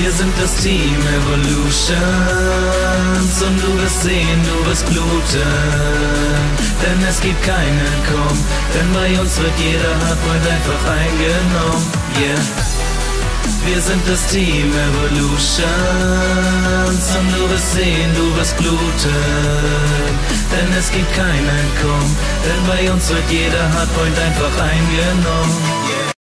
Wir sind das Team Evolutions und du wirst sehen, du wirst bluten. Denn es gibt keinen Entkommen, denn bei uns wird jeder Hardpoint einfach eingenommen. Yeah. Wir sind das Team Evolutions und du wirst sehen, du wirst bluten. Denn es gibt keinen Entkommen, denn bei uns wird jeder Hardpoint einfach eingenommen.